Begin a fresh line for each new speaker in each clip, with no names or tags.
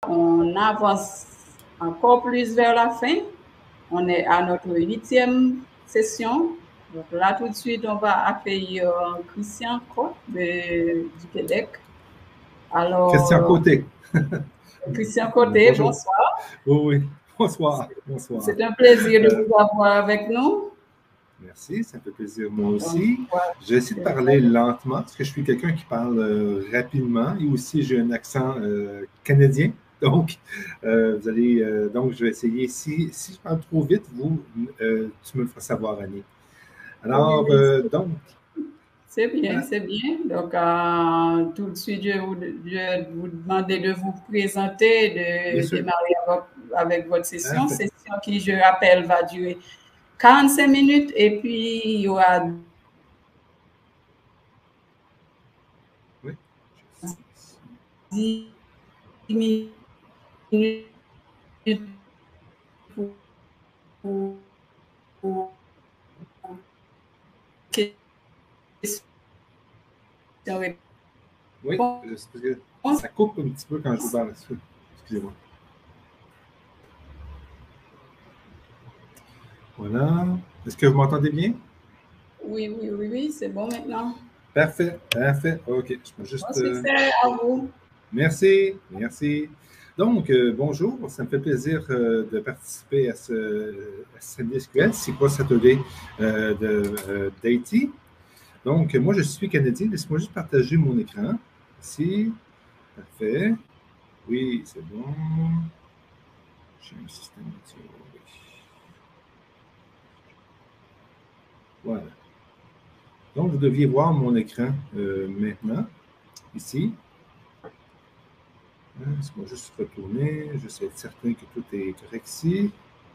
on avance encore plus vers la fin. On est à notre 8e session. Donc là, tout de suite, on va accueillir Christian Côté du Québec. Alors,
Christian Côté.
Christian Côté,
bonjour.
Bonsoir.
Oui, bonsoir. Bonsoir.
C'est un plaisir de vous avoir avec nous.
Merci, ça fait plaisir moi aussi. Je vais essayer de parler lentement parce que je suis quelqu'un qui parle rapidement et aussi j'ai un accent canadien. Donc, donc, je vais essayer. Si je parle trop vite, tu me le feras savoir, Annie. Alors, donc.
C'est bien, c'est bien. Donc, tout de suite, je vais vous demander de vous présenter, de démarrer avec votre session. Session qui, je rappelle, va durer 45 minutes et puis il y aura 10 minutes pour questions.
Oui, parce que ça coupe un petit peu quand je vous parle là-dessus. Excusez-moi. Voilà. Est-ce que vous m'entendez bien?
Oui, c'est bon maintenant.
Parfait. OK. Je peux juste.
Bon succès à vous.
Merci. Donc, bonjour. Ça me fait plaisir de participer à ce SQL, c'est quoi cet atelier d'Haïti. Donc, moi, je suis canadien. Laissez-moi juste partager mon écran. Ici. Parfait. Oui, c'est bon. J'ai un système de... Voilà. Donc, vous deviez voir mon écran maintenant, ici. Laisse-moi juste retourner. J'essaie d'être certain que tout est correct ici.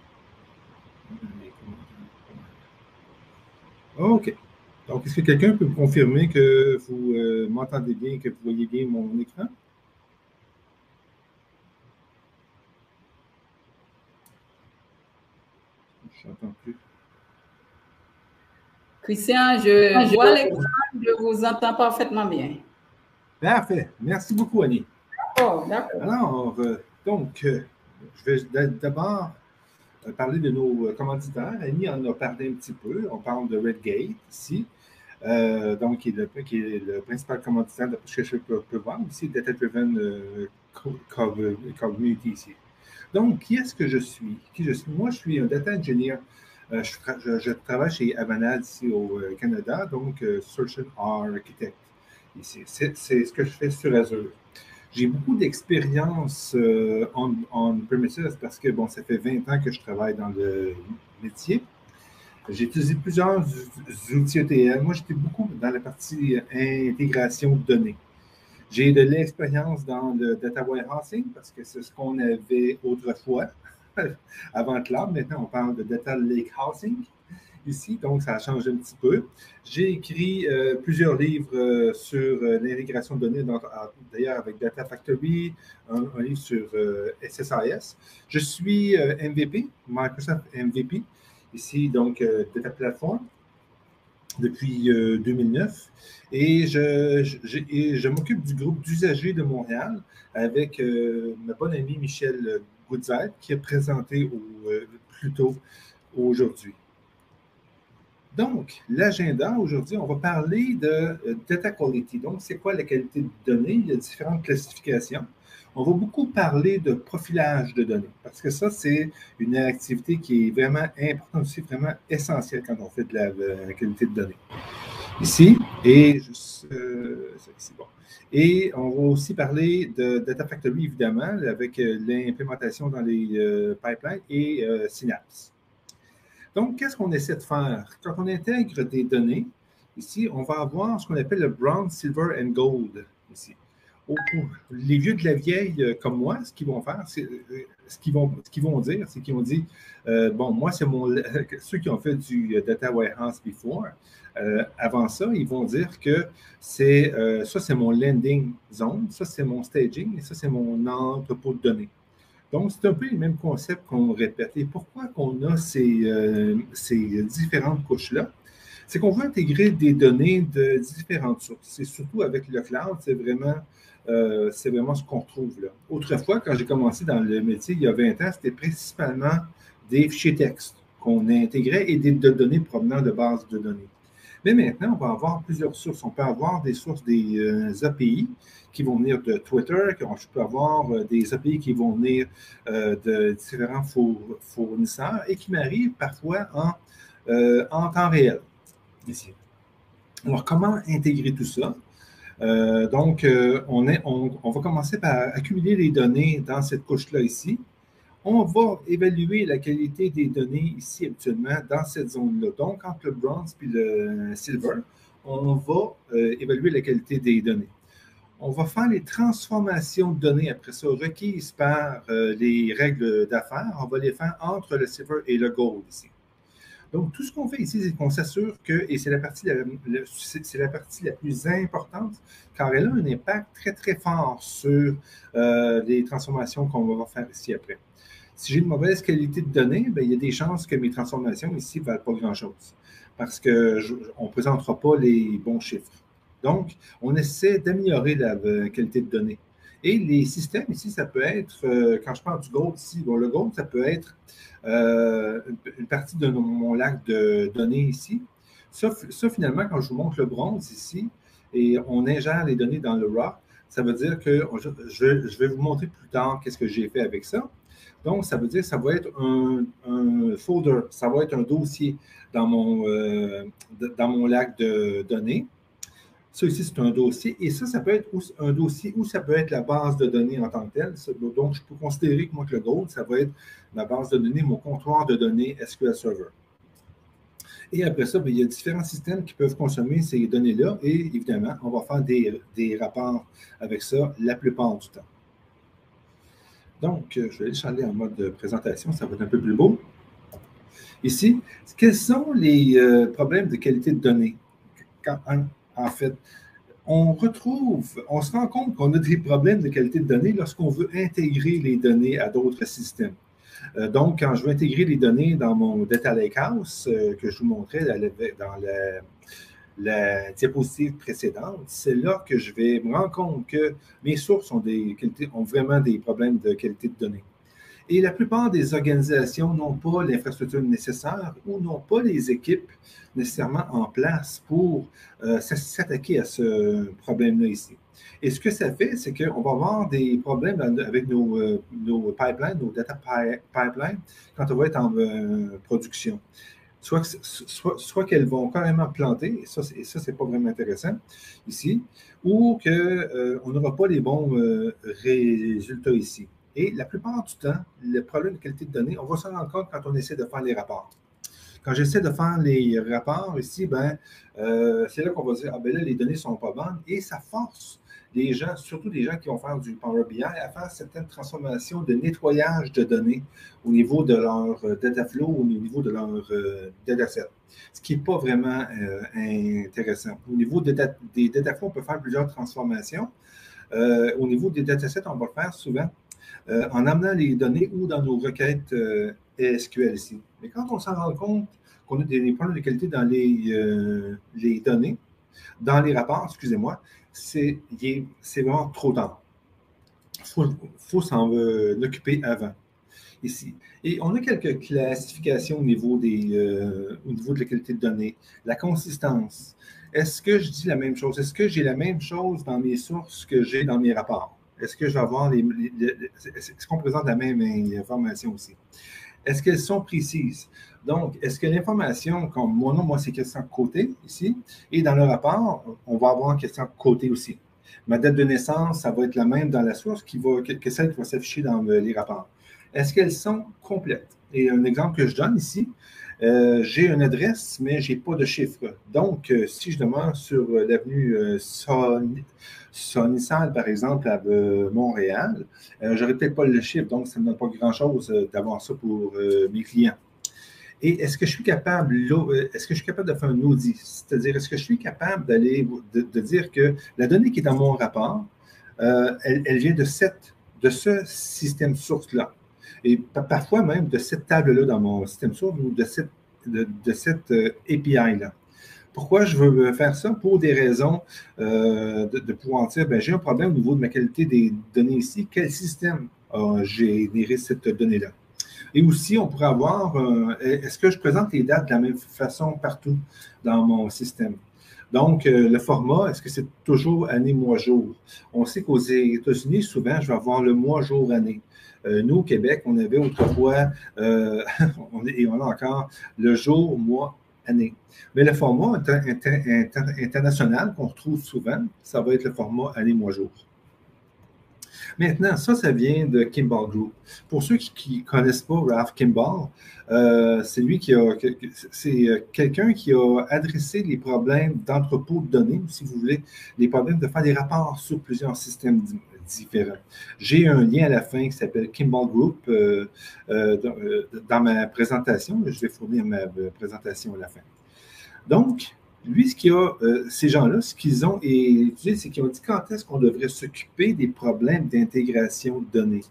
OK. Donc, est-ce que quelqu'un peut me confirmer que vous m'entendez bien et que vous voyez bien mon écran? Je n'entends plus.
Christian, je vois l'écran, je vous entends parfaitement bien.
Parfait. Merci beaucoup, Annie.
D'accord.
Alors, donc, je vais d'abord parler de nos commanditaires. Annie en a parlé un petit peu. On parle de Redgate ici. Donc, qui est le principal commanditaire de ce que je peux voir ici, Data Driven Community ici. Donc, qui est-ce que je suis? Moi, je suis un data engineer. Je travaille chez Avanade ici au Canada, donc Solution Architect ici. C'est ce que je fais sur Azure. J'ai beaucoup d'expérience on-premises parce que, bon, ça fait 20 ans que je travaille dans le métier. J'ai utilisé plusieurs outils ETL. Moi, j'étais beaucoup dans la partie intégration de données. J'ai de l'expérience dans le data warehousing parce que c'est ce qu'on avait autrefois, avant Cloud. Maintenant, on parle de data lakehousing ici, donc ça a changé un petit peu. J'ai écrit plusieurs livres sur l'intégration de données, d'ailleurs avec Data Factory, un livre sur SSIS. Je suis MVP, Microsoft MVP, ici, donc Data Platform, depuis 2009. Et je m'occupe du groupe d'usagers de Montréal avec ma bonne amie Michel Goodzeit, qui est présenté plus tôt aujourd'hui. Donc, l'agenda, aujourd'hui, on va parler de data quality. Donc, c'est quoi la qualité de données? Il y a différentes classifications. On va beaucoup parler de profilage de données, parce que ça, c'est une activité qui est vraiment importante aussi, vraiment essentielle quand on fait de la qualité de données. Ici, et c'est bon. Et on va aussi parler de Data Factory, évidemment, avec l'implémentation dans les pipelines et Synapse. Donc, qu'est-ce qu'on essaie de faire? Quand on intègre des données, ici, on va avoir ce qu'on appelle le bronze, silver and gold, ici. Les vieux de la vieille comme moi, ce qu'ils vont faire, c'est ce qu'ils vont dire, c'est qu'ils vont dire, bon, moi, c'est ceux qui ont fait du data warehouse before, avant ça, ils vont dire que ça, c'est mon landing zone, ça, c'est mon staging, et ça, c'est mon entrepôt de données. Donc, c'est un peu le même concept qu'on répète. Et pourquoi qu'on a ces différentes couches-là? C'est qu'on veut intégrer des données de différentes sources. C'est surtout avec le cloud, c'est vraiment c'est vraiment ce qu'on retrouve là. Autrefois, quand j'ai commencé dans le métier, il y a 20 ans, c'était principalement des fichiers textes qu'on intégrait et des données provenant de bases de données. Mais maintenant, on va avoir plusieurs sources. On peut avoir des sources des API qui vont venir de Twitter, je peux avoir des API qui vont venir de différents fournisseurs et qui m'arrivent parfois en temps réel. Ici. Alors, comment intégrer tout ça? On va commencer par accumuler les données dans cette couche-là ici. On va évaluer la qualité des données ici habituellement dans cette zone-là. Donc, entre le bronze et le silver, on va évaluer la qualité des données. On va faire les transformations de données après ça requises par les règles d'affaires. On va les faire entre le silver et le gold ici. Donc, tout ce qu'on fait ici, c'est qu'on s'assure que, et c'est la partie la plus importante, car elle a un impact très, très fort sur les transformations qu'on va faire ici après. Si j'ai une mauvaise qualité de données, bien, il y a des chances que mes transformations ici ne valent pas grand-chose parce qu'on ne présentera pas les bons chiffres. Donc, on essaie d'améliorer la qualité de données. Et les systèmes ici, ça peut être, quand je parle du gold ici, bon, le gold, ça peut être une partie de mon lac de données ici. Ça, finalement, quand je vous montre le bronze ici, et on ingère les données dans le raw, ça veut dire que je vais vous montrer plus tard qu'est-ce que j'ai fait avec ça. Donc, ça veut dire que ça va être un folder, ça va être un dossier dans mon lac de données. Ça ici, c'est un dossier. Et ça peut être un dossier ou ça peut être la base de données en tant que telle. Donc, je peux considérer que moi, que le Gold, ça va être ma base de données, mon comptoir de données SQL Server. Et après ça, bien, il y a différents systèmes qui peuvent consommer ces données-là. Et évidemment, on va faire des rapports avec ça la plupart du temps. Donc, je vais aller en mode présentation, ça va être un peu plus beau. Ici, quels sont les problèmes de qualité de données? En fait, on se rend compte qu'on a des problèmes de qualité de données lorsqu'on veut intégrer les données à d'autres systèmes. Donc, quand je veux intégrer les données dans mon Data Lakehouse que je vous montrais dans la diapositive précédente, c'est là que je vais me rendre compte que mes sources ont vraiment des problèmes de qualité de données. Et la plupart des organisations n'ont pas l'infrastructure nécessaire ou n'ont pas les équipes nécessairement en place pour s'attaquer à ce problème-là ici. Et ce que ça fait, c'est qu'on va avoir des problèmes avec nos pipelines, nos data pipelines, quand on va être en production. Soit qu'elles vont carrément planter, et ça, c'est pas vraiment intéressant ici, ou qu'on n'aura pas les bons résultats ici. Et la plupart du temps, le problème de qualité de données, on va s'en rendre compte quand on essaie de faire les rapports. Quand j'essaie de faire les rapports ici, c'est là qu'on va dire, ah ben là, les données ne sont pas bonnes, et ça force les gens, surtout des gens qui vont faire du Power BI, à faire certaines transformations de nettoyage de données au niveau de leur data flow, au niveau de leur dataset, ce qui n'est pas vraiment intéressant. Au niveau des data flows, on peut faire plusieurs transformations. Au niveau des datasets, on va le faire souvent en amenant les données ou dans nos requêtes SQL ici. Mais quand on s'en rend compte qu'on a des problèmes de qualité dans les données, dans les rapports, excusez-moi, c'est vraiment trop tard. Il faut s'en occuper avant, ici. Et on a quelques classifications au niveau de la qualité de données. La consistance. Est-ce que je dis la même chose? Est-ce que j'ai la même chose dans mes sources que j'ai dans mes rapports? Est-ce que je vais avoir est-ce qu'on présente la même information aussi? Est-ce qu'elles sont précises? Donc, est-ce que l'information, comme mon nom, moi, c'est question côté ici, et dans le rapport, on va avoir question côté aussi. Ma date de naissance, ça va être la même dans la source que celle qui va s'afficher dans les rapports. Est-ce qu'elles sont complètes? Et un exemple que je donne ici, j'ai une adresse, mais je n'ai pas de chiffre. Donc, si je demande sur l'avenue Sonissal, par exemple, à Montréal, je n'aurai peut-être pas le chiffre, donc ça ne me donne pas grand-chose d'avoir ça pour mes clients. Et est-ce que je suis capable de faire un audit? C'est-à-dire, est-ce que je suis capable de dire que la donnée qui est dans mon rapport, elle vient de ce système source-là? Et parfois même de cette table-là dans mon système source ou de cette API-là. Pourquoi je veux faire ça? Pour des raisons de pouvoir dire, ben, j'ai un problème au niveau de ma qualité des données ici. Quel système a généré cette donnée-là? Et aussi, on pourrait avoir, est-ce que je présente les dates de la même façon partout dans mon système? Donc, le format, est-ce que c'est toujours année, mois, jour? On sait qu'aux États-Unis, souvent, je vais avoir le mois, jour, année. Nous, au Québec, on avait autrefois, et on a encore le jour, mois, année. Mais le format international qu'on retrouve souvent, ça va être le format année, mois, jour. Maintenant, ça vient de Kimball Group. Pour ceux qui ne connaissent pas Ralph Kimball, c'est quelqu'un qui a adressé les problèmes d'entrepôt de données, si vous voulez, les problèmes de faire des rapports sur plusieurs systèmes différents. J'ai un lien à la fin qui s'appelle Kimball Group dans ma présentation. Je vais fournir ma présentation à la fin. Donc, lui, ces gens-là, ce qu'ils ont étudié, c'est qu'ils ont dit quand est-ce qu'on devrait s'occuper des problèmes d'intégration de données.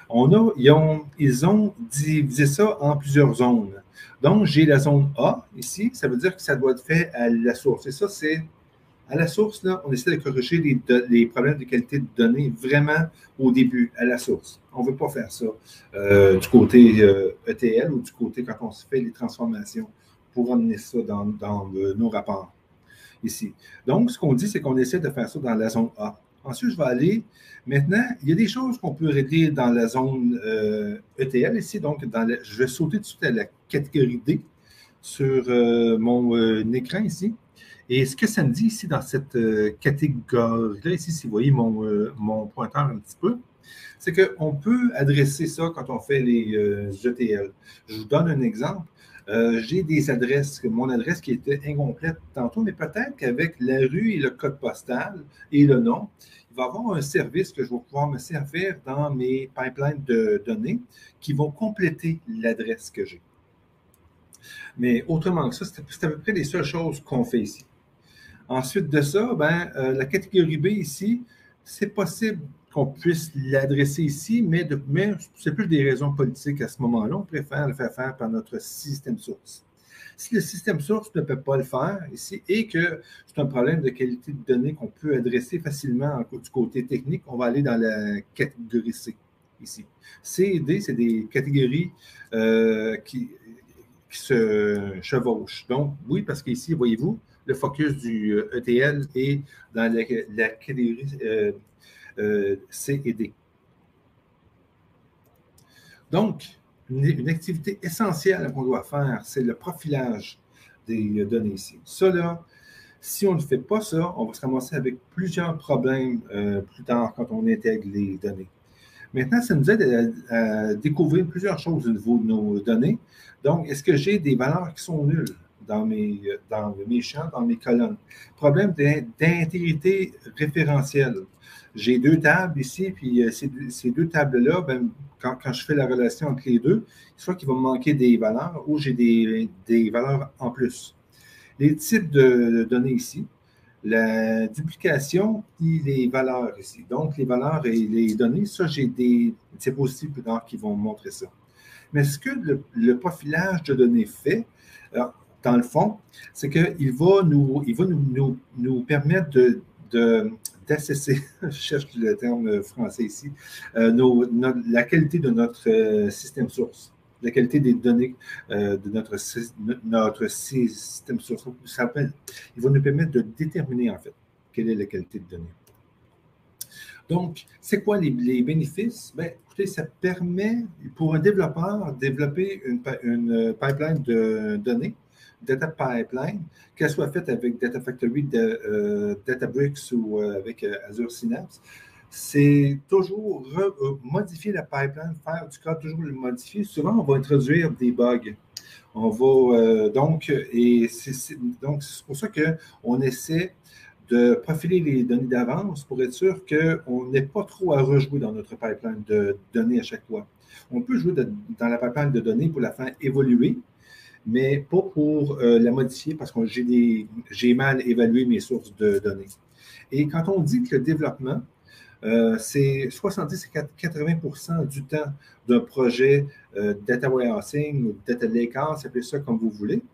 Ils ont divisé ça en plusieurs zones. Donc, j'ai la zone A ici, ça veut dire que ça doit être fait à la source. Et ça, c'est à la source, là, on essaie de corriger les problèmes de qualité de données vraiment au début, à la source. On ne veut pas faire ça du côté ETL ou du côté quand on se fait les transformations pour amener ça dans nos rapports ici. Donc, ce qu'on dit, c'est qu'on essaie de faire ça dans la zone A. Ensuite, je vais aller. Maintenant, il y a des choses qu'on peut régler dans la zone ETL ici. Donc, je vais sauter tout de suite à la catégorie D sur mon écran ici. Et ce que ça me dit ici dans cette catégorie-là, ici, si vous voyez mon pointeur un petit peu, c'est qu'on peut adresser ça quand on fait les ETL. Je vous donne un exemple. J'ai des adresses, mon adresse qui était incomplète tantôt, mais peut-être qu'avec la rue et le code postal et le nom, il va y avoir un service que je vais pouvoir me servir dans mes pipelines de données qui vont compléter l'adresse que j'ai. Mais autrement que ça, c'est à peu près les seules choses qu'on fait ici. Ensuite de ça, la catégorie B ici, c'est possible qu'on puisse l'adresser ici, mais c'est plus des raisons politiques à ce moment-là. On préfère le faire par notre système source. Si le système source ne peut pas le faire ici et que c'est un problème de qualité de données qu'on peut adresser facilement du côté technique, on va aller dans la catégorie C ici. C et D, c'est des catégories qui se chevauchent. Donc, oui, parce qu'ici, voyez-vous, le focus du ETL est dans la catégorie C et D. Donc, une activité essentielle qu'on doit faire, c'est le profilage des données ici. Ça, là, si on ne fait pas ça, on va se ramasser avec plusieurs problèmes plus tard quand on intègre les données. Maintenant, ça nous aide à découvrir plusieurs choses au niveau de nos données. Donc, est-ce que j'ai des valeurs qui sont nulles dans mes champs, dans mes colonnes? Problème d'intégrité référentielle. J'ai deux tables ici, puis ces deux tables-là, quand je fais la relation entre les deux, soit qu'il va me manquer des valeurs ou j'ai des valeurs en plus. Les types de données ici, la duplication et les valeurs ici. Donc, les valeurs et les données, ça, j'ai des diapositives plus tard qui vont montrer ça. Mais ce que le profilage de données fait, alors, dans le fond, c'est qu'il va nous permettre d'assesser, je cherche le terme français ici, la qualité de notre système source, la qualité des données de notre système source. Il va nous permettre de déterminer, en fait, quelle est la qualité de données. Donc, c'est quoi les bénéfices? Bien, écoutez, ça permet pour un développeur de développer une pipeline de données, data pipeline, qu'elle soit faite avec Data Factory, Databricks ou avec Azure Synapse. C'est toujours modifier la pipeline, faire du code, toujours le modifier. Souvent, on va introduire des bugs. On va donc c'est pour ça qu'on essaie de profiler les données d'avance pour être sûr qu'on n'ait pas trop à rejouer dans notre pipeline de données à chaque fois. On peut jouer dans la pipeline de données pour la faire évoluer, mais pas pour la modifier parce que j'ai mal évalué mes sources de données. Et quand on dit que le développement, c'est 70 à 80% du temps d'un projet data warehousing ou data lakehouse, appelez ça comme vous voulez.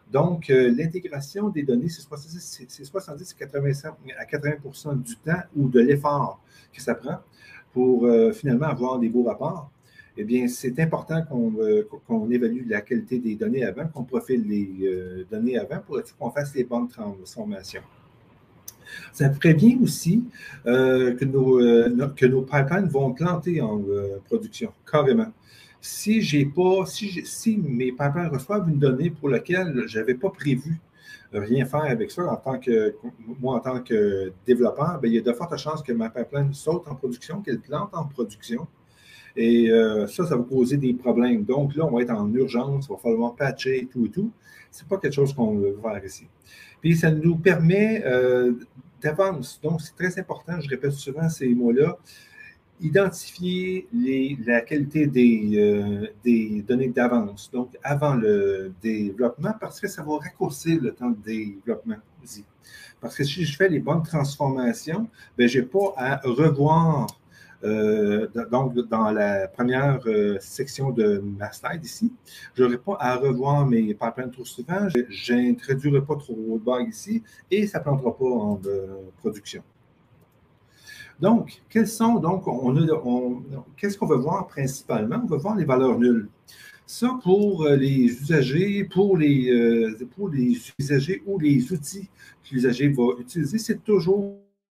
Donc, l'intégration des données, c'est 70 à 80 du temps ou de l'effort que ça prend pour finalement avoir des beaux rapports. Eh bien, c'est important qu'on évalue la qualité des données avant, qu'on profile les données avant pour qu'on fasse les bonnes transformations. Ça prévient aussi que nos pipelines vont planter en production, carrément. Si mes pipelines reçoivent une donnée pour laquelle je n'avais pas prévu rien faire avec ça, moi, en tant que développeur, bien, il y a de fortes chances que ma pipeline saute en production, qu'elle plante en production. Et ça va causer des problèmes. Donc là, on va être en urgence, il va falloir patcher et tout et tout. Ce n'est pas quelque chose qu'on veut faire ici. Puis ça nous permet d'avance. Donc, c'est très important, je répète souvent ces mots-là, identifier la qualité des données d'avance, donc avant le développement, parce que ça va raccourcir le temps de développement aussi. Parce que si je fais les bonnes transformations, bien, je n'ai pas à revoir donc, dans la première section de ma slide ici, je n'aurai pas à revoir mes pipelines trop souvent, je n'introduirai pas trop de bugs ici et ça ne plantera pas en production. Donc, qu'est-ce qu'on va voir principalement? On va voir les valeurs nulles. Ça, pour les usagers, pour les usagers ou les outils que l'usager va utiliser, c'est toujours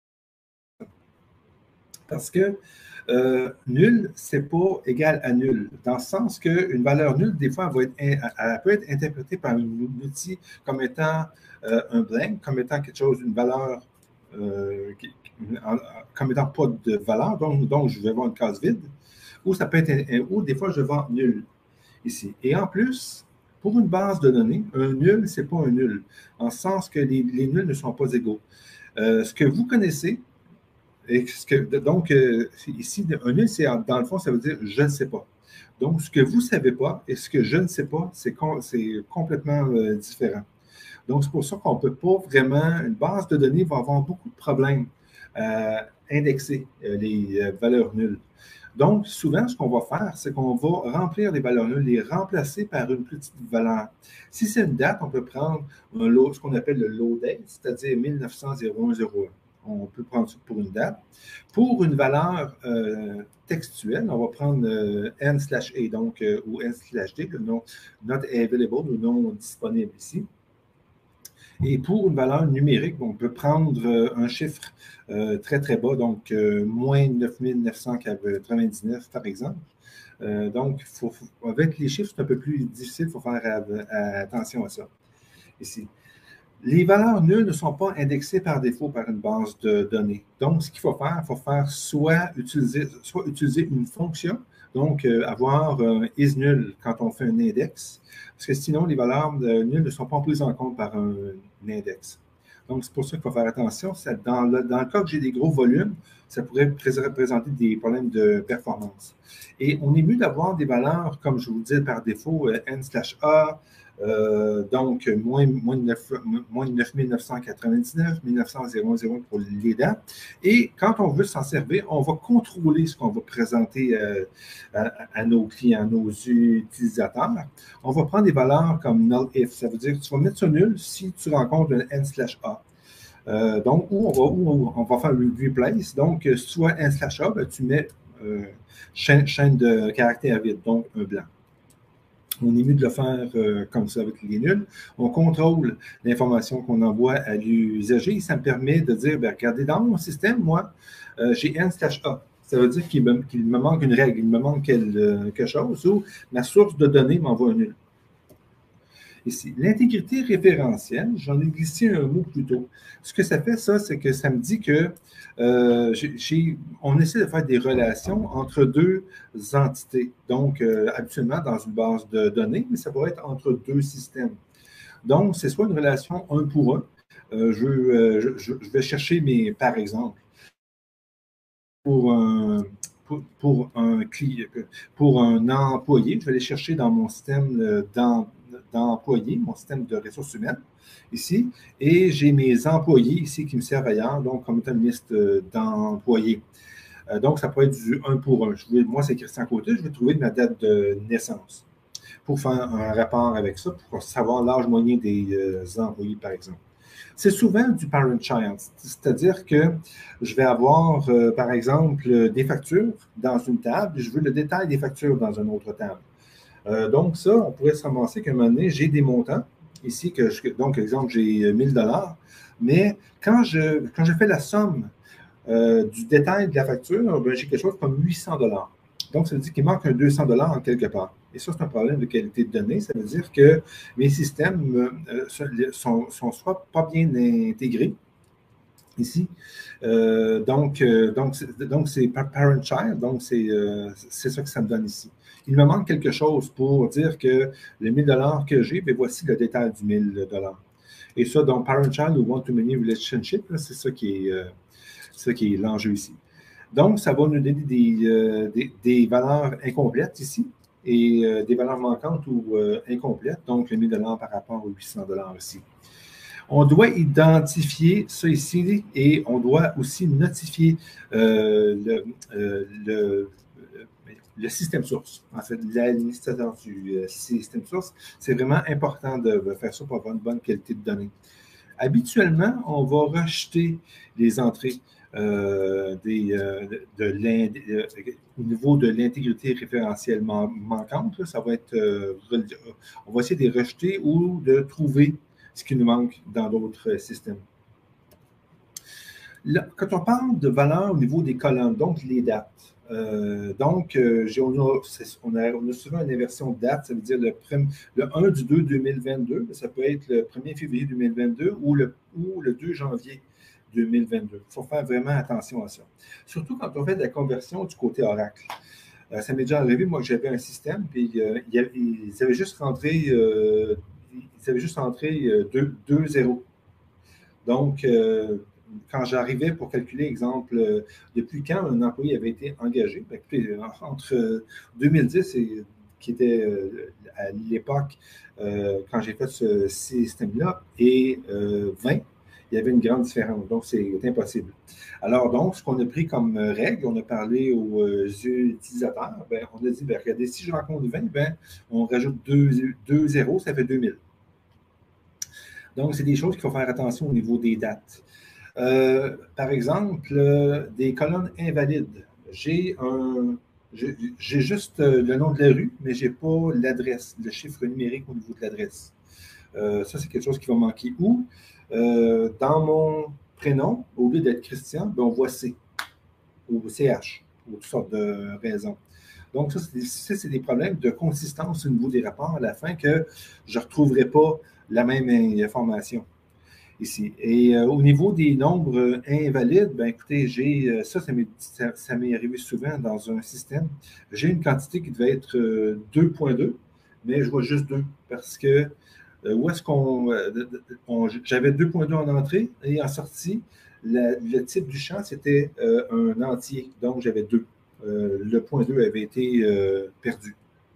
parce que nul, ce n'est pas égal à nul, dans le sens qu'une valeur nulle, des fois, elle peut être interprétée par un outil comme étant un blank, comme étant quelque chose, une valeur, comme étant pas de valeur, donc je vais avoir une case vide, ou ça peut être, ou des fois, je vends nul ici. Et en plus, pour une base de données, un nul, ce n'est pas un nul, en ce sens que les nuls ne sont pas égaux. Ce que vous connaissez, donc, ici, un nul, dans le fond, ça veut dire « je ne sais pas ». Donc, ce que vous ne savez pas et ce que je ne sais pas, c'est complètement différent. Donc, c'est pour ça qu'on ne peut pas vraiment, une base de données va avoir beaucoup de problèmes à indexer les valeurs nulles. Donc, souvent, ce qu'on va faire, c'est qu'on va remplir les valeurs nulles, les remplacer par une petite valeur. Si c'est une date, on peut prendre ce qu'on appelle le low date, c'est-à-dire 1900-0101. On peut prendre ça pour une date. Pour une valeur textuelle, on va prendre n/a, donc, ou n/d, le nom not available, le nom disponible ici. Et pour une valeur numérique, on peut prendre un chiffre très, très bas, donc moins 9999, par exemple. Donc, avec les chiffres, c'est un peu plus difficile, il faut faire attention à ça. Ici. Les valeurs nulles ne sont pas indexées par défaut par une base de données. Donc, ce qu'il faut faire soit utiliser une fonction, donc avoir is nul quand on fait un index, parce que sinon, les valeurs nulles ne sont pas prises en compte par un index. Donc, c'est pour ça qu'il faut faire attention. Dans le cas que j'ai des gros volumes, ça pourrait présenter des problèmes de performance. Et on est mieux d'avoir des valeurs, comme je vous le disais par défaut, n/a, donc moins 9999, 1900 pour les dates. Et quand on veut s'en servir, on va contrôler ce qu'on va présenter à nos clients, à nos utilisateurs. On va prendre des valeurs comme null if. Ça veut dire que tu vas mettre ça nul si tu rencontres un n/a. Donc, on va faire le replace. Donc, soit n/a, ben, tu mets chaîne de caractères vide, donc un blanc. On est mieux de le faire comme ça avec les nuls. On contrôle l'information qu'on envoie à l'usager. Ça me permet de dire, bien, regardez, dans mon système, moi, j'ai n/a. Ça veut dire qu'il me manque une règle, il me manque quelque chose, ou ma source de données m'envoie un nul. Ici, l'intégrité référentielle, j'en ai glissé un mot plus tôt. Ce que ça fait, ça, c'est que ça me dit que on essaie de faire des relations entre deux entités. Donc, habituellement, dans une base de données, mais ça pourrait être entre deux systèmes. Donc, c'est soit une relation un pour un. Je vais chercher par exemple, pour un employé, je vais aller chercher dans mon système d'employés, mon système de ressources humaines ici, et j'ai mes employés ici qui me servent ailleurs, donc comme étant une liste d'employés. Donc, ça peut être du 1 pour 1. Moi, c'est Christian Côté, je vais trouver ma date de naissance. pour faire un rapport avec ça, pour savoir l'âge moyen des employés, par exemple. C'est souvent du parent-child, c'est-à-dire que je vais avoir, par exemple, des factures dans une table, je veux le détail des factures dans une autre table. Donc, ça, on pourrait se ramasser qu'à un moment donné, j'ai des montants ici, donc, exemple, j'ai 1000 $, mais quand je fais la somme du détail de la facture, ben, j'ai quelque chose comme 800 $. Donc, ça veut dire qu'il manque un 200 $ en quelque part. Et ça, c'est un problème de qualité de données. Ça veut dire que mes systèmes sont soit pas bien intégrés ici. Donc, c'est parent-child, donc c'est ça que ça me donne ici. Il me manque quelque chose pour dire que les 1000 $ que j'ai, ben voici le détail du 1000 $. Et ça, donc, parent-child ou one-to-many relationship, c'est ça qui est l'enjeu ici. Donc, ça va nous donner des valeurs incomplètes ici et des valeurs manquantes ou incomplètes, donc le 1000 $ par rapport aux 800 $ ici. On doit identifier ça ici et on doit aussi notifier le système source. En fait, l'administrateur du système source, c'est vraiment important de faire ça pour avoir une bonne qualité de données. Habituellement, on va rejeter les entrées au niveau de l'intégrité référentielle manquante. Ça va être, on va essayer de les rejeter ou de trouver ce qui nous manque dans d'autres systèmes. Là, quand on parle de valeurs au niveau des colonnes, donc les dates, on a souvent une inversion de date, ça veut dire le 1 du 2 2022, ça peut être le 1er février 2022 ou le 2 janvier 2022. Il faut faire vraiment attention à ça. Surtout quand on fait de la conversion du côté Oracle. Ça m'est déjà arrivé, moi, que j'avais un système, puis ils avaient juste rentré 2 zéros. Donc, quand j'arrivais pour calculer, exemple, depuis quand un employé avait été engagé, bien, écoutez, entre 2010 et qui était à l'époque, quand j'ai fait ce système-là, et 20, il y avait une grande différence. Donc, c'est impossible. Alors, donc, ce qu'on a pris comme règle, on a parlé aux utilisateurs, bien, on a dit, bien, regardez, si je rencontre 20, bien, on rajoute 2 zéros, ça fait 2000. Donc, c'est des choses qu'il faut faire attention au niveau des dates. Par exemple, des colonnes invalides. J'ai juste le nom de la rue, mais je n'ai pas l'adresse, le chiffre numérique au niveau de l'adresse. Ça, c'est quelque chose qui va manquer. Ou, dans mon prénom, au lieu d'être Christian, ben, on voit C ou CH, pour toutes sortes de raisons. Donc, ça, c'est des problèmes de consistance au niveau des rapports à la fin que je ne retrouverai pas la même information ici. Et au niveau des nombres invalides, ben écoutez, ça m'est arrivé souvent dans un système. J'ai une quantité qui devait être 2.2, mais je vois juste 2 parce que où est-ce j'avais 2.2 en entrée et en sortie, le type du champ, c'était un entier. Donc, j'avais 2. Le point 2 avait été perdu.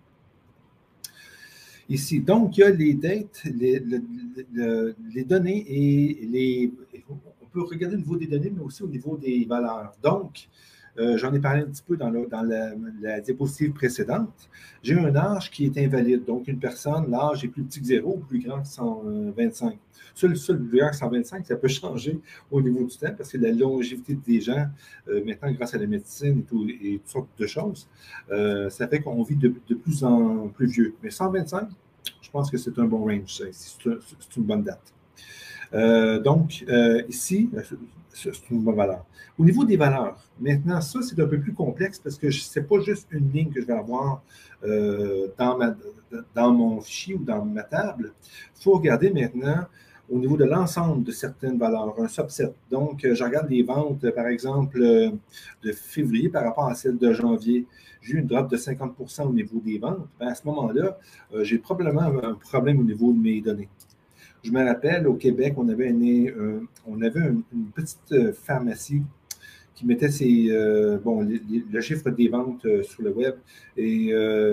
Ici, donc, il y a les dates, les données et on peut regarder au niveau des données, mais aussi au niveau des valeurs. Donc, j'en ai parlé un petit peu dans la diapositive précédente. J'ai un âge qui est invalide. Donc, une personne, l'âge est plus petit que 0 ou plus grand que 125. Ça, le plus grand que 125, ça peut changer au niveau du temps parce que la longévité des gens, maintenant, grâce à la médecine et toutes sortes de choses, ça fait qu'on vit de plus en plus vieux. Mais 125, je pense que c'est un bon range. C'est une bonne date. Ici, c'est une bonne valeur. Au niveau des valeurs, maintenant, ça, c'est un peu plus complexe parce que ce n'est pas juste une ligne que je vais avoir dans mon fichier ou dans ma table. Il faut regarder maintenant au niveau de l'ensemble de certaines valeurs, un subset. Donc, je regarde les ventes, par exemple, de février par rapport à celles de janvier. J'ai eu une drop de 50 % au niveau des ventes. Bien, à ce moment-là, j'ai probablement un problème au niveau de mes données. Je me rappelle, au Québec, on avait une petite pharmacie qui mettait le chiffre des ventes sur le web. Et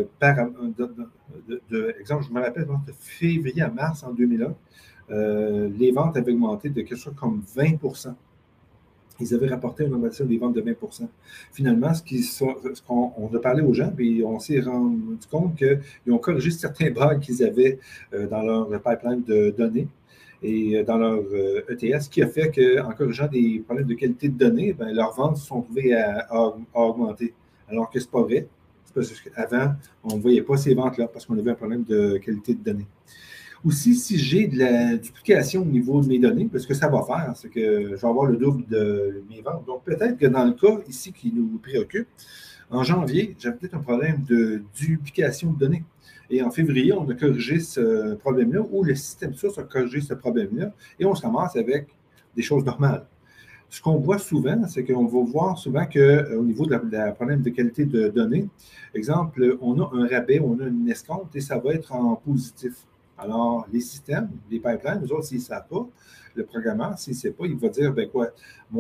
exemple, je me rappelle, de février à mars en 2001, les ventes avaient augmenté de quelque chose comme 20 %. ils avaient rapporté une augmentation des ventes de 20 Finalement, ce qu'on a parlé aux gens, puis on s'est rendu compte qu'ils ont corrigé certains bugs qu'ils avaient dans leur pipeline de données et dans leur ETS, ce qui a fait qu'en corrigeant des problèmes de qualité de données, ben, leurs ventes se sont trouvées à augmenter. Alors que ce n'est pas vrai. C'est parce qu'avant, on ne voyait pas ces ventes-là parce qu'on avait un problème de qualité de données. Aussi, si j'ai de la duplication au niveau de mes données, parce que ça va faire, c'est que je vais avoir le double de mes ventes. Donc, peut-être que dans le cas ici qui nous préoccupe, en janvier, j'ai peut-être un problème de duplication de données. Et en février, on a corrigé ce problème-là, ou le système source a corrigé ce problème-là, et on se ramasse avec des choses normales. Ce qu'on voit souvent, c'est qu'on va voir souvent qu'au niveau de la problème de qualité de données, exemple, on a un rabais, on a une escompte, et ça va être en positif. Alors, les systèmes, les pipelines, nous autres, s'ils ne savent pas, le programmeur, s'il ne sait pas, il va dire, ben quoi,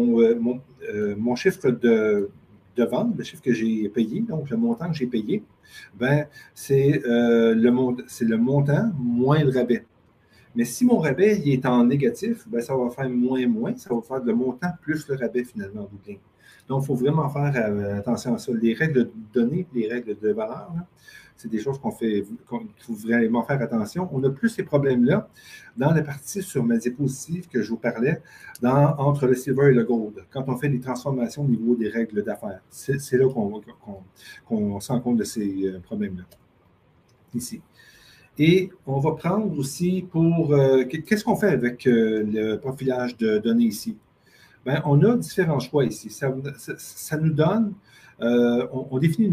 mon chiffre de vente, le chiffre que j'ai payé, donc le montant que j'ai payé, ben, c'est le montant moins le rabais. Mais si mon rabais il est en négatif, ben, ça va faire moins, ça va faire le montant plus le rabais finalement en bout de ligne. Donc, il faut vraiment faire attention à ça. Les règles de données, les règles de valeur, c'est des choses qu'il faut vraiment faire attention. On a plus ces problèmes-là dans la partie sur ma diapositive que je vous parlais, entre le silver et le gold, quand on fait des transformations au niveau des règles d'affaires. C'est là qu'on se rend compte de ces problèmes-là, ici. Et on va prendre aussi qu'est-ce qu'on fait avec le profilage de données ici? Bien, on a différents choix ici. Ça nous donne, on définit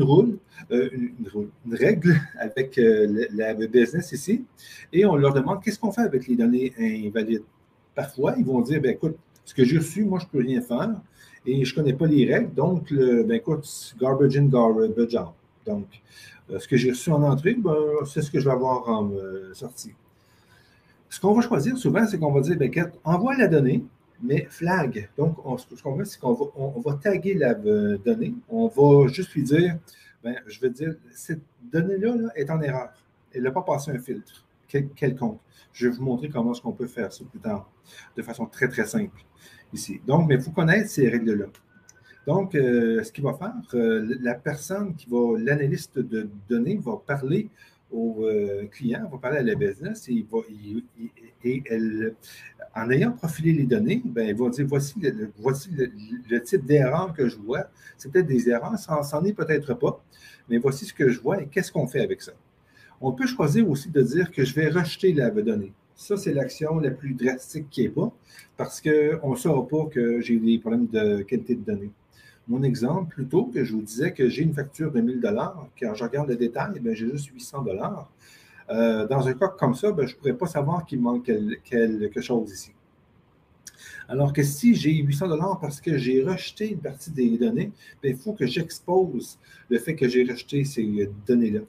une règle avec la business ici, et on leur demande qu'est-ce qu'on fait avec les données invalides. Parfois, ils vont dire, bien, écoute, ce que j'ai reçu, moi, je ne peux rien faire, et je ne connais pas les règles, donc, ben, écoute, garbage in, garbage out. Donc, ce que j'ai reçu en entrée, ben, c'est ce que je vais avoir en sortie. Ce qu'on va choisir souvent, c'est qu'on va dire, ben, envoie la donnée, mais flag. Donc, ce qu'on fait, c'est qu'on va taguer la donnée. On va juste lui dire, ben, je veux dire, cette donnée-là est en erreur. Elle n'a pas passé un filtre quelconque. Je vais vous montrer comment est-ce qu'on peut faire ça plus tard, de façon très, très simple ici. Donc, mais il faut connaître ces règles-là. Donc, ce qu'il va faire, la personne l'analyste de données va parler au client, va parler à la business et en ayant profilé les données, ben, il va dire voici le type d'erreur que je vois. C'est peut-être des erreurs, ça n'en est peut-être pas, mais voici ce que je vois et qu'est-ce qu'on fait avec ça. On peut choisir aussi de dire que je vais rejeter la donnée. Ça, c'est l'action la plus drastique qui n'est pas, parce qu'on ne saura pas que j'ai des problèmes de qualité de données. Mon exemple, plutôt que je vous disais que j'ai une facture de 1 000 quand je regarde le détail, bien, j'ai juste 800 dans un cas comme ça, bien, je ne pourrais pas savoir qu'il manque quelque chose ici. Alors que si j'ai 800 parce que j'ai rejeté une partie des données, bien, il faut que j'expose le fait que j'ai rejeté ces données-là.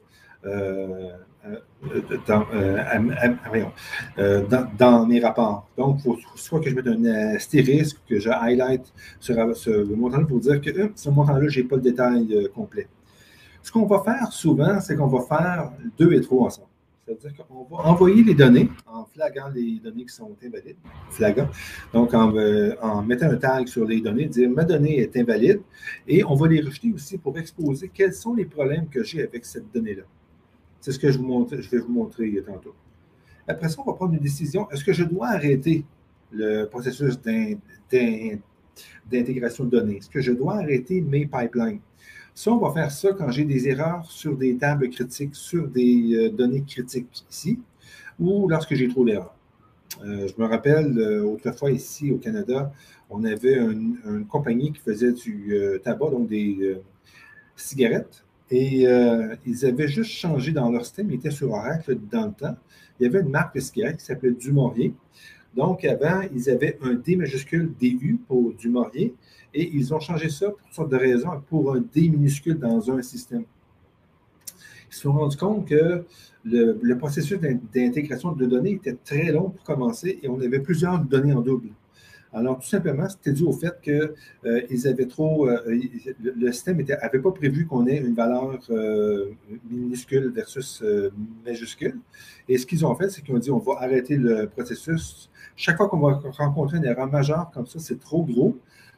Dans mes rapports. Donc, il faut soit que je mette un astérisque, que je highlight sur ce montant-là pour dire que ce montant-là, je n'ai pas le détail complet. Ce qu'on va faire souvent, c'est qu'on va faire 2 et 3 ensemble. C'est-à-dire qu'on va envoyer les données en flaguant les données qui sont invalides. Flaguant. Donc, en mettant un tag sur les données, dire ma donnée est invalide, et on va les rejeter aussi pour exposer quels sont les problèmes que j'ai avec cette donnée-là. C'est ce que je vais vous montrer tantôt. Après ça, on va prendre une décision. Est-ce que je dois arrêter le processus d'intégration de données? Est-ce que je dois arrêter mes pipelines? Ça, on va faire ça quand j'ai des erreurs sur des tables critiques, sur des données critiques ici, ou lorsque j'ai trop d'erreurs. Je me rappelle, autrefois ici au Canada, on avait une compagnie qui faisait du tabac, donc des cigarettes. Et ils avaient juste changé dans leur système, ils étaient sur Oracle dans le temps. Il y avait une marque de cigarettes qui s'appelait Dumorier. Donc, avant, ils avaient un D majuscule DU pour Dumorier, et ils ont changé ça pour toutes sortes de raisons, pour un D minuscule dans un système. Ils se sont rendus compte que le processus d'intégration de données était très long pour commencer, et on avait plusieurs données en double. Alors, tout simplement, c'était dû au fait qu'ils avaient le système n'avait pas prévu qu'on ait une valeur minuscule versus majuscule. Et ce qu'ils ont fait, c'est qu'ils ont dit on va arrêter le processus. Chaque fois qu'on va rencontrer une erreur majeure comme ça, c'est trop gros.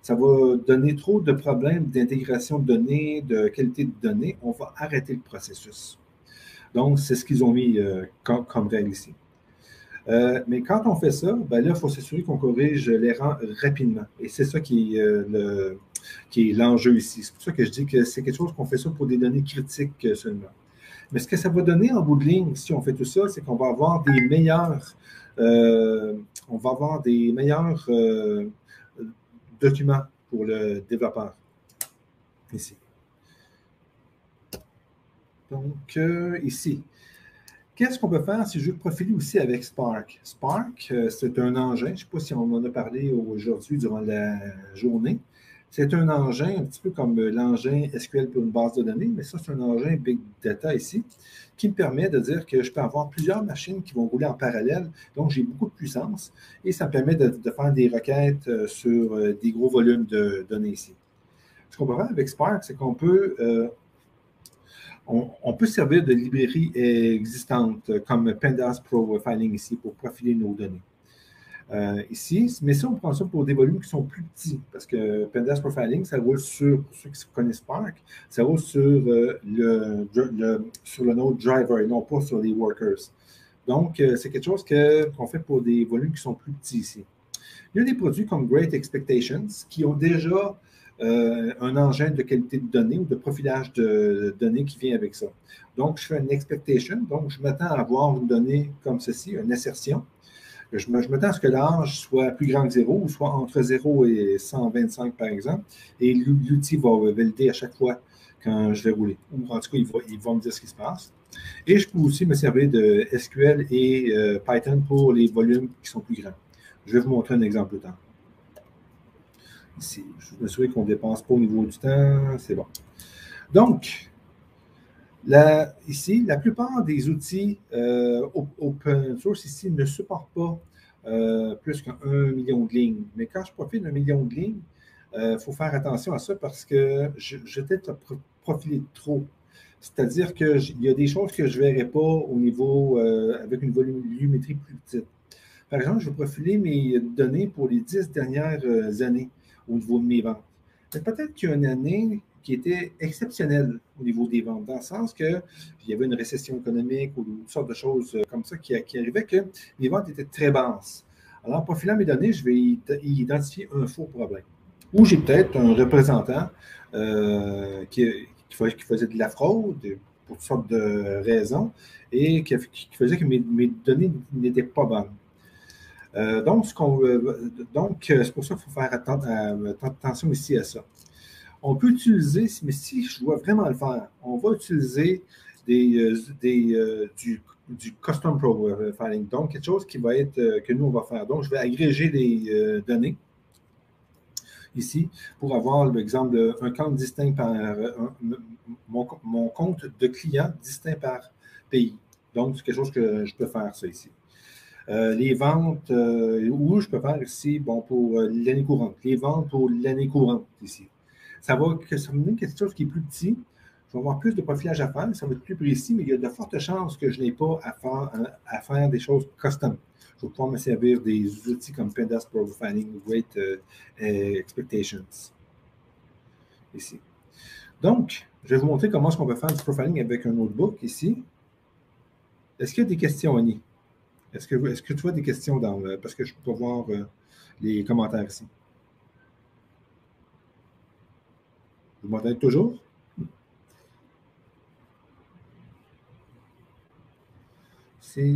ça va donner trop de problèmes d'intégration de données, de qualité de données. On va arrêter le processus. Donc, c'est ce qu'ils ont mis comme règle ici. Mais quand on fait ça, ben là, il faut s'assurer qu'on corrige l'erreur rapidement. Et c'est ça qui est l'enjeu ici. C'est pour ça que je dis que c'est quelque chose qu'on fait ça pour des données critiques seulement. Mais ce que ça va donner en bout de ligne, si on fait tout ça, c'est qu'on va avoir des meilleurs, documents pour le développeur. Ici. Donc, ici. Qu'est-ce qu'on peut faire si je veux profiler aussi avec Spark? Spark, c'est un engin, je ne sais pas si on en a parlé aujourd'hui durant la journée. C'est un engin un petit peu comme l'engin SQL pour une base de données, mais ça, c'est un engin Big Data ici, qui me permet de dire que je peux avoir plusieurs machines qui vont rouler en parallèle, donc j'ai beaucoup de puissance, et ça me permet de faire des requêtes sur des gros volumes de données ici. Ce qu'on peut faire avec Spark, c'est qu'on peut... on peut servir de librairies existantes comme Pandas Profiling ici pour profiler nos données. Ici, mais ça, on prend ça pour des volumes qui sont plus petits parce que Pandas Profiling, ça roule sur, pour ceux qui connaissent Spark, ça roule sur le node driver et non pas sur les workers. Donc, c'est quelque chose qu'on fait pour des volumes qui sont plus petits ici. Il y a des produits comme Great Expectations qui ont déjà un engin de qualité de données ou de profilage de données qui vient avec ça. Donc, je fais une expectation. Donc, je m'attends à avoir une donnée comme ceci, une assertion. Je m'attends à ce que l'âge soit plus grand que 0 ou soit entre 0 et 125, par exemple. Et l'outil va valider à chaque fois quand je vais rouler. Ou en tout cas, il va me dire ce qui se passe. Et je peux aussi me servir de SQL et Python pour les volumes qui sont plus grands. Je vais vous montrer un exemple plus tard. Ici, je m'assure qu'on ne dépense pas au niveau du temps. C'est bon. Donc, ici, la plupart des outils open source ici ne supportent pas plus qu'1 million de lignes. Mais quand je profile d'1 million de lignes, il faut faire attention à ça parce que je vais peut-être profiler trop. C'est-à-dire qu'il y a des choses que je ne verrai pas au niveau avec une volumétrie plus petite. Par exemple, je vais profiler mes données pour les 10 dernières années au niveau de mes ventes. Mais peut-être qu'il y a une année qui était exceptionnelle au niveau des ventes, dans le sens qu'il y avait une récession économique ou toutes sortes de choses comme ça qui arrivaient que mes ventes étaient très basses. Alors, en profilant mes données, je vais identifier un faux problème. Ou j'ai peut-être un représentant qui faisait de la fraude pour toutes sortes de raisons et qui faisait que mes données n'étaient pas bonnes. Donc, c'est pour ça qu'il faut faire attention ici à ça. On peut utiliser, mais si je dois vraiment le faire, on va utiliser du custom profiling, donc quelque chose qui va être que nous, on va faire. Donc, je vais agréger les données ici pour avoir, par exemple, un compte distinct par mon compte de client distinct par pays. Donc, c'est quelque chose que je peux faire, ça ici. Les ventes, où je peux faire ici, bon, pour l'année courante. Les ventes pour l'année courante ici. Ça va me donner quelque chose qui est plus petit. Je vais avoir plus de profilage à faire, ça va être plus précis, mais il y a de fortes chances que je n'ai pas à faire des choses custom. Je vais pouvoir me servir des outils comme Pandas Profiling ou Great Expectations. Ici. Donc, je vais vous montrer comment est-ce qu'on peut faire du profiling avec un notebook ici. Est-ce qu'il y a des questions, Annie? Est-ce que tu vois des questions parce que je peux voir les commentaires ici? Vous m'entendez toujours? C'est...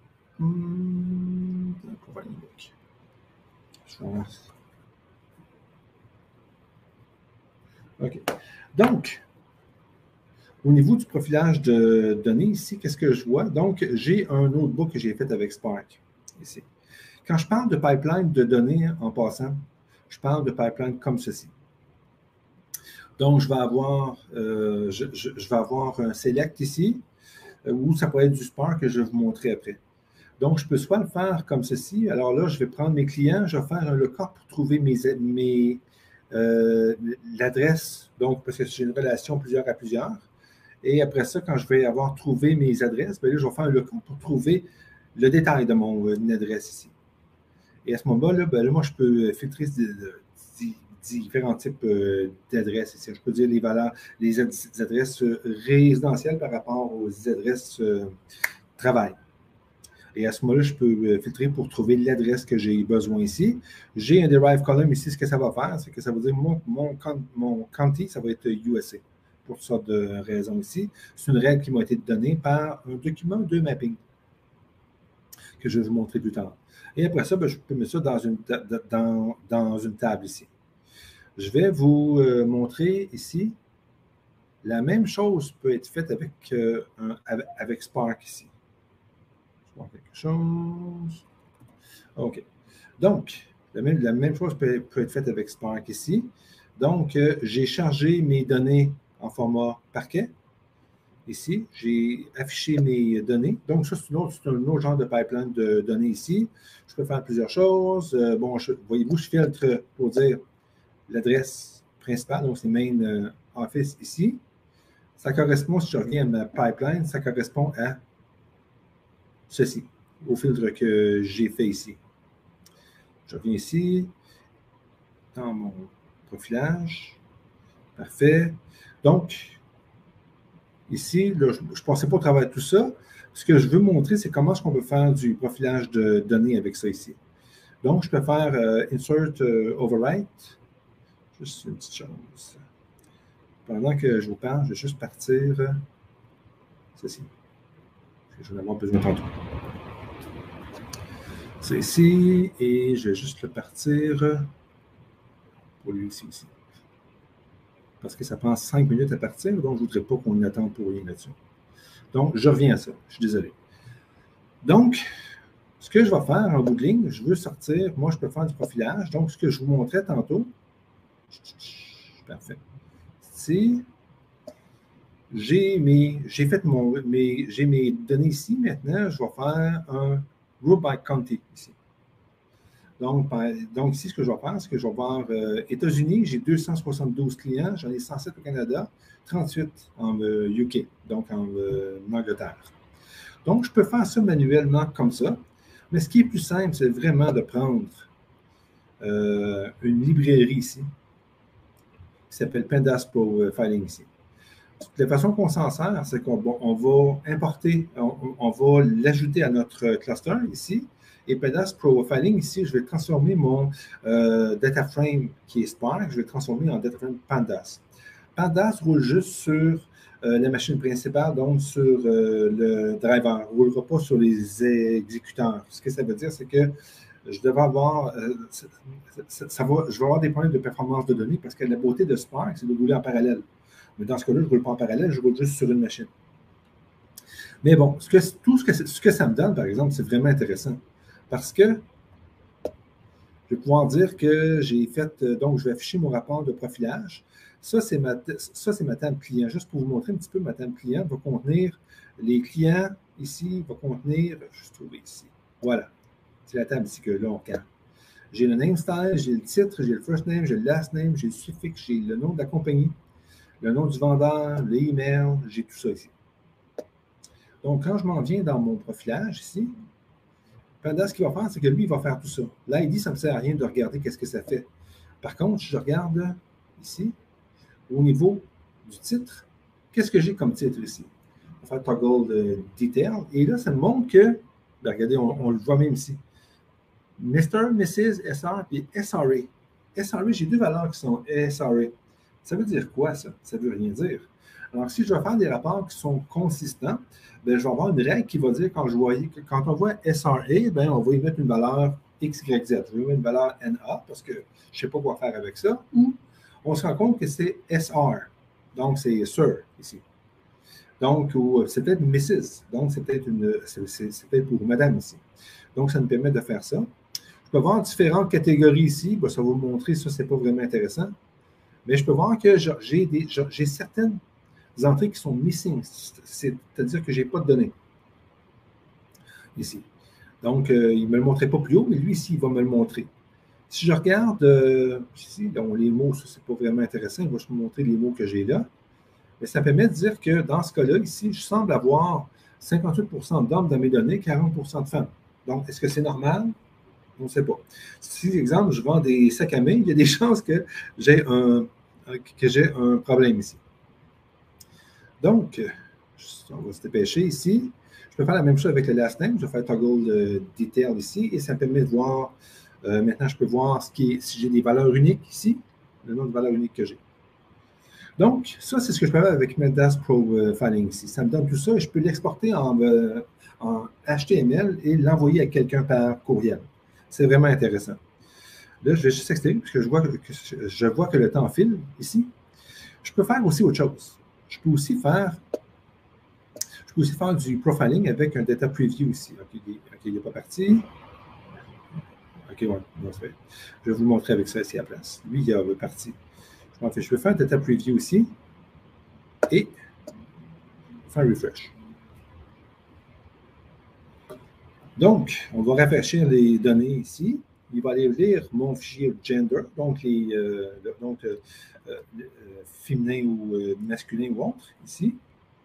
OK. Donc, au niveau du profilage de données ici, qu'est-ce que je vois? Donc, j'ai un notebook que j'ai fait avec Spark ici. Quand je parle de pipeline de données en passant, je parle de pipeline comme ceci. Donc, je vais avoir un select ici, ou ça pourrait être du Spark que je vais vous montrer après. Donc, je peux soit le faire comme ceci. Alors là, je vais prendre mes clients, je vais faire un lookup pour trouver l'adresse, donc parce que j'ai une relation plusieurs à plusieurs. Et après ça, quand je vais avoir trouvé mes adresses, bien là, je vais faire un lookup pour trouver le détail de mon adresse ici. Et à ce moment-là, ben là, moi, je peux filtrer différents types d'adresses ici. Je peux dire les valeurs, les adresses résidentielles par rapport aux adresses travail. Et à ce moment-là, je peux filtrer pour trouver l'adresse que j'ai besoin ici. J'ai un derive column ici. Ce que ça va faire, c'est que ça veut dire mon county, ça va être USA. Pour toutes sortes de raisons ici. C'est une règle qui m'a été donnée par un document de mapping que je vais vous montrer plus tard. Et après ça, je peux mettre ça dans une table ici. Je vais vous montrer ici. La même chose peut être faite avec Spark ici. Je vois quelque chose. OK. Donc, la même chose peut être faite avec Spark ici. Donc, j'ai chargé mes données en format parquet. Ici, j'ai affiché mes données. Donc, ça, c'est un autre genre de pipeline de données ici. Je peux faire plusieurs choses. Voyez-vous, je filtre pour dire l'adresse principale. Donc, c'est Main Office ici. Ça correspond, si je reviens à ma pipeline, ça correspond à ceci, au filtre que j'ai fait ici. Je reviens ici, dans mon profilage. Parfait. Donc, ici, là, je ne passais pas au travers de tout ça. Ce que je veux montrer, c'est comment est-ce qu'on peut faire du profilage de données avec ça ici. Donc, je peux faire Insert Overwrite. Juste une petite chose. Pendant que je vous parle, je vais juste partir ceci. Je vais en avoir besoin tantôt. C'est ici, et je vais juste le partir pour lui ici. Parce que ça prend 5 minutes à partir, donc je ne voudrais pas qu'on attende pour rien là-dessus. Donc, je reviens à ça. Je suis désolé. Donc, ce que je vais faire en bout de ligne, je veux sortir, moi, je peux faire du profilage. Donc, ce que je vous montrais tantôt, parfait. Ici, j'ai mes données ici. Maintenant, je vais faire un Row by County ici. Donc, ici, ce que je vais faire, c'est que je vais voir États-Unis, j'ai 272 clients, j'en ai 107 au Canada, 38 en UK, donc en Angleterre. Donc, je peux faire ça manuellement comme ça, mais ce qui est plus simple, c'est vraiment de prendre une librairie ici, qui s'appelle Pandas Profiling ici. La façon qu'on s'en sert, c'est qu'on va importer, on va l'ajouter à notre cluster ici. Et Pandas Profiling, ici, je vais transformer mon data frame qui est Spark, je vais le transformer en data frame Pandas. Pandas roule juste sur la machine principale, donc sur le driver. Il ne roulera pas sur les exécuteurs. Ce que ça veut dire, c'est que je devais avoir, je vais avoir des problèmes de performance de données parce que la beauté de Spark, c'est de rouler en parallèle. Mais dans ce cas-là, je ne roule pas en parallèle, je roule juste sur une machine. Mais bon, ce que ça me donne, par exemple, c'est vraiment intéressant. Parce que je vais pouvoir dire que j'ai fait, donc je vais afficher mon rapport de profilage. Ça, c'est ma table client. Juste pour vous montrer un petit peu, ma table client va contenir les clients ici, va contenir, je vais trouver ici. Voilà. C'est la table ici que là, on calme. J'ai le name style, j'ai le titre, j'ai le first name, j'ai le last name, j'ai le suffixe, j'ai le nom de la compagnie, le nom du vendeur, l'email, j'ai tout ça ici. Donc, quand je m'en viens dans mon profilage ici, Pandas, ce qu'il va faire, c'est que lui, il va faire tout ça. L'ID, ça ne me sert à rien de regarder qu'est-ce que ça fait. Par contre, si je regarde ici, au niveau du titre, qu'est-ce que j'ai comme titre ici? On va faire toggle detail. Et là, ça me montre que, ben regardez, on le voit même ici. Mr., Mrs., SR, puis SRA. SRA, j'ai deux valeurs qui sont SRA. Ça veut dire quoi, ça? Ça ne veut rien dire. Alors, si je vais faire des rapports qui sont consistants, bien, je vais avoir une règle qui va dire, quand on voit SRA, bien, on va y mettre une valeur X, Y, Z. Je vais mettre une valeur NA parce que je ne sais pas quoi faire avec ça. Ou on se rend compte que c'est SR. Donc, c'est Sir ici. Donc, c'est peut-être Mrs. Donc, c'est peut-être pour Madame ici. Donc, ça nous permet de faire ça. Je peux voir différentes catégories ici. Bien, ça va vous montrer, ça, ce n'est pas vraiment intéressant. Mais je peux voir que j'ai certaines entrées qui sont missing, c'est-à-dire que je n'ai pas de données ici. Donc, il ne me le montrait pas plus haut, mais lui, ici, il va me le montrer. Si je regarde ici, donc les mots, ça, c'est pas vraiment intéressant, il va juste me montrer les mots que j'ai là. Mais ça permet de dire que dans ce cas-là, ici, je semble avoir 58% d'hommes dans mes données, 40% de femmes. Donc, est-ce que c'est normal? On ne sait pas. Si, par exemple, je vends des sacs à main, il y a des chances que j'ai un problème ici. Donc, on va se dépêcher ici. Je peux faire la même chose avec le last name. Je vais faire toggle detail ici et ça me permet de voir, maintenant je peux voir si j'ai des valeurs uniques ici, le nombre de valeurs uniques que j'ai. Donc, ça, c'est ce que je peux faire avec Mendas Profiling ici. Ça me donne tout ça et je peux l'exporter en HTML et l'envoyer à quelqu'un par courriel. C'est vraiment intéressant. Là, je vais juste expliquer parce que je vois que le temps file ici. Je peux faire aussi autre chose. Je peux aussi faire du profiling avec un data preview ici. OK, il n'est pas parti. OK, ouais, non, c'est vrai. Je vais vous le montrer avec ça ici à la place. Lui, il est parti. Je vais faire un data preview ici et faire refresh. Donc, on va rafraîchir les données ici. Il va aller lire mon fichier gender, donc féminin ou masculin ou autre, ici.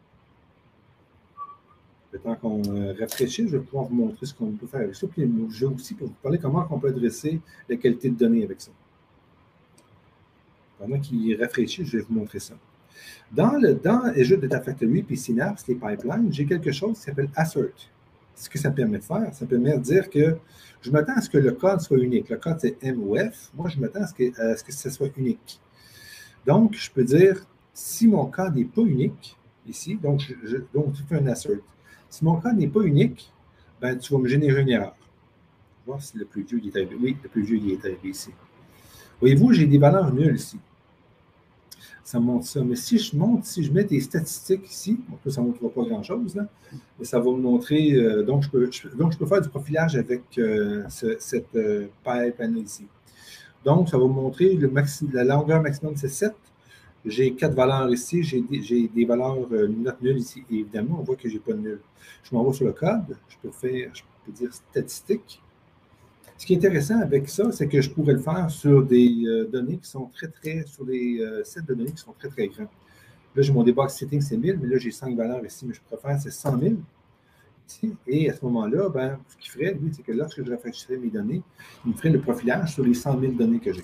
Le temps qu'on rafraîchit, je vais pouvoir vous montrer ce qu'on peut faire avec ça. Puis je vais aussi vous parler comment on peut adresser la qualité de données avec ça. Pendant qu'il rafraîchit, je vais vous montrer ça. Dans Azure Data Factory puis Synapse, les pipelines, j'ai quelque chose qui s'appelle Assert. Ce que ça me permet de faire, ça me permet de dire que je m'attends à ce que le code soit unique. Le code, c'est MOF. Moi, je m'attends à ce que ça soit unique. Donc, je peux dire, si mon code n'est pas unique, ici, donc tu fais un assert. Si mon code n'est pas unique, ben, tu vas me générer une erreur. On va voir si le plus vieux est arrivé. Oui, le plus vieux est arrivé ici. Voyez-vous, j'ai des valeurs nulles ici. Ça montre ça. Mais si je mets des statistiques ici, donc ça ne montrera pas grand-chose, là, mais ça va me montrer, donc je peux faire du profilage avec cette pipeline ici. Donc, ça va me montrer la longueur maximum, c'est 7. J'ai 4 valeurs ici, j'ai des valeurs notes nulles ici. Et évidemment, on voit que je n'ai pas de nul. Je m'en vais sur le code, je peux dire statistique. Ce qui est intéressant avec ça, c'est que je pourrais le faire sur des données qui sont sur des sets de données qui sont très, très grands. Là, j'ai mon debug setting, c'est 1000, mais là, j'ai 5 valeurs ici, mais je pourrais faire, c'est 100 000 ici. Et à ce moment-là, ben, ce qu'il ferait, lui, c'est que lorsque je rafraîchirais mes données, il me ferait le profilage sur les 100 000 données que j'ai.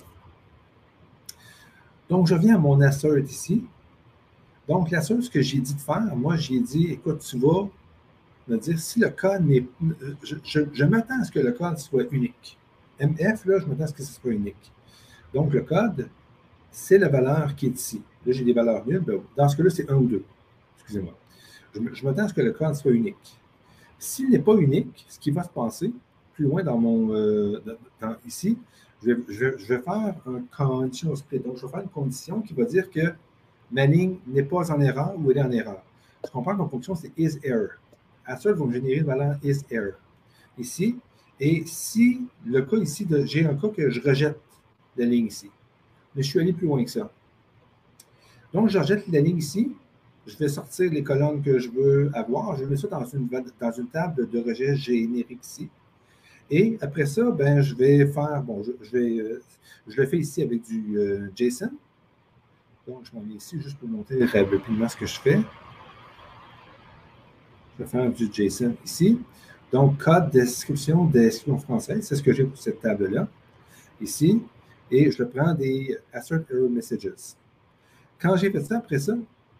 Donc, je viens à mon assert ici. Donc, l'assert, ce que j'ai dit de faire, moi, j'ai dit, écoute, tu vas me dire si le code n'est. Je m'attends à ce que le code soit unique. MF, là, je m'attends à ce que ce soit unique. Donc, le code, c'est la valeur qui est ici. Là, j'ai des valeurs nulles. Ben, dans ce cas-là, c'est 1 ou 2. Excusez-moi. Je m'attends à ce que le code soit unique. S'il n'est pas unique, ce qui va se passer, plus loin dans mon. Ici, je vais faire un conditional split. Donc, je vais faire une condition qui va dire que ma ligne n'est pas en erreur ou elle est en erreur. Je comprends qu'en fonction, c'est is error. Assert va me générer une valeur is error ici. Et si le cas ici, j'ai un cas que je rejette la ligne ici. Mais je suis allé plus loin que ça. Donc, je rejette la ligne ici. Je vais sortir les colonnes que je veux avoir. Je mets ça dans une table de rejet générique ici. Et après ça, ben, je vais faire, bon, je le fais ici avec du JSON. Donc, je m'en viens ici juste pour montrer rapidement ce que je fais. Je vais faire du JSON ici. Donc, code description française, c'est ce que j'ai pour cette table-là, ici. Et je prends des assert error messages. Quand j'ai fait ça, après ça,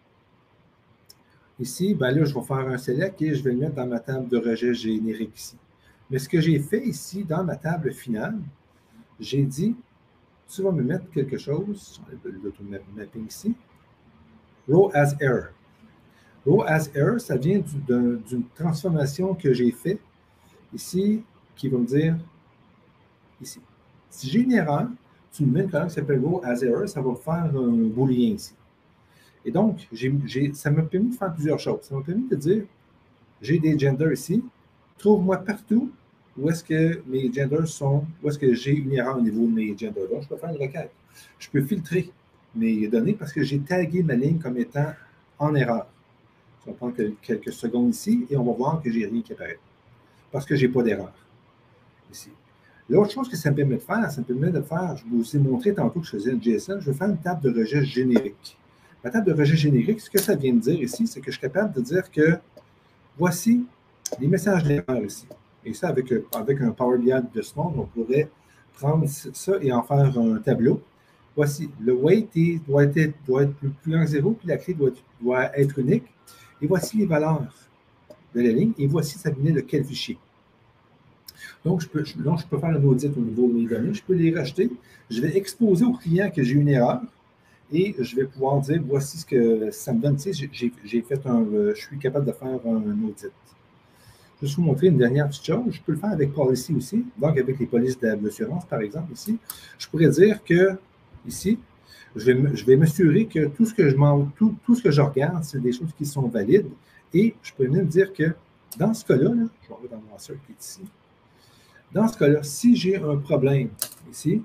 ici, ben là, je vais faire un select et je vais le mettre dans ma table de rejet générique ici. Mais ce que j'ai fait ici, dans ma table finale, j'ai dit, tu vas me mettre quelque chose, l'automapping ici, row as error. Row as error, ça vient d'une transformation que j'ai faite ici, qui va me dire ici. Si j'ai une erreur, tu me mets une colonne qui s'appelle row as error, ça va faire un booléen ici. Et donc, ça m'a permis de faire plusieurs choses. Ça m'a permis de dire, j'ai des genders ici, trouve-moi partout où est-ce que mes genders sont, où est-ce que j'ai une erreur au niveau de mes genders. Donc, je peux faire une requête. Je peux filtrer mes données parce que j'ai tagué ma ligne comme étant en erreur. On va prendre quelques secondes ici et on va voir que je n'ai rien qui apparaît. Parce que je n'ai pas d'erreur ici. L'autre chose que ça me permet de faire, je vous ai montré tantôt que je faisais une JSON, je vais faire une table de rejet générique. La table de rejet générique, ce que ça vient de dire ici, c'est que je suis capable de dire que voici les messages d'erreur ici. Et ça, avec un Power BI de ce monde, on pourrait prendre ça et en faire un tableau. Voici, le weight doit être plus grand que 0, puis la clé doit être unique. Et voici les valeurs de la ligne. Et voici, ça venait de quel fichier. Donc, je peux faire un audit au niveau de mes données. Je peux les racheter. Je vais exposer au client que j'ai une erreur. Et je vais pouvoir dire, voici ce que ça me donne. Tu sais, je suis capable de faire un audit. Je vais vous montrer une dernière petite chose. Je peux le faire avec Policy aussi. Donc, avec les polices d'assurance, par exemple, ici. Je pourrais dire que, ici, je vais m'assurer que tout ce que je regarde, c'est des choses qui sont valides. Et je peux même dire que, dans ce cas-là, je vais regarder dans mon search qui est ici. Dans ce cas-là, si j'ai un problème ici,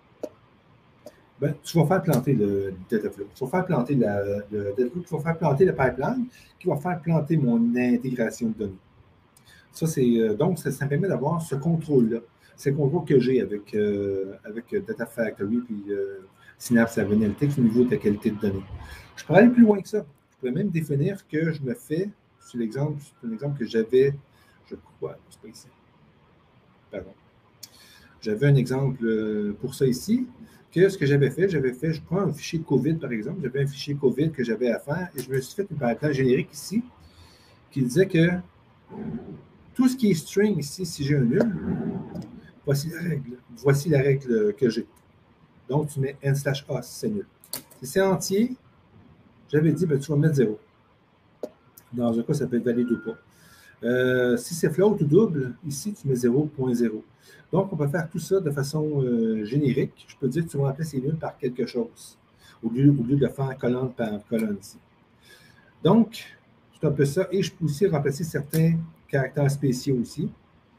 ben, tu vas faire planter le Dataflow. Tu vas faire planter le Dataflow, tu vas faire planter le pipeline, qui va faire planter mon intégration de données. Ça, donc, ça me permet d'avoir ce contrôle-là. C'est le contrôle que j'ai avec Data Factory puis Synapse Analytics au niveau de la qualité de données. Je pourrais aller plus loin que ça. Je pourrais même définir que je me fais, c'est un exemple que j'avais, je crois, c'est pas ici. Pardon. J'avais un exemple pour ça ici, que ce que j'avais fait, je prends un fichier COVID, par exemple, j'avais un fichier COVID que j'avais à faire, et je me suis fait une pipeline générique ici, qui disait que tout ce qui est string ici, si j'ai un nul, voici la règle que j'ai. Donc, tu mets n/a si c'est nul. Si c'est entier, j'avais dit, ben, tu vas mettre 0. Dans un cas, ça peut être valide ou pas. Si c'est float ou double, ici, tu mets 0.0. Donc, on peut faire tout ça de façon générique. Je peux dire que tu vas remplacer nul par quelque chose, au lieu de faire colonne par colonne ici. Donc, c'est un peu ça. Et je peux aussi remplacer certains caractères spéciaux aussi.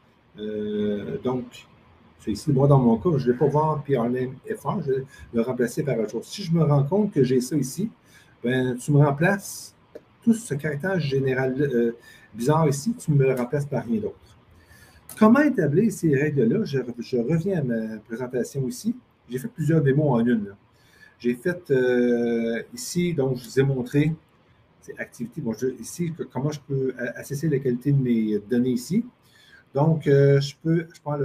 Donc, c'est ici. Moi, dans mon cas, je ne vais pas voir PRName FR, je vais le remplacer par autre chose. Si je me rends compte que j'ai ça ici, ben, tu me remplaces tout ce caractère général bizarre ici, tu me le remplaces par rien d'autre. Comment établir ces règles-là? Je reviens à ma présentation ici. J'ai fait plusieurs démos en une. J'ai fait ici, donc je vous ai montré, c'est activité. Bon, ici, comment je peux assesser la qualité de mes données ici. Donc, je prends le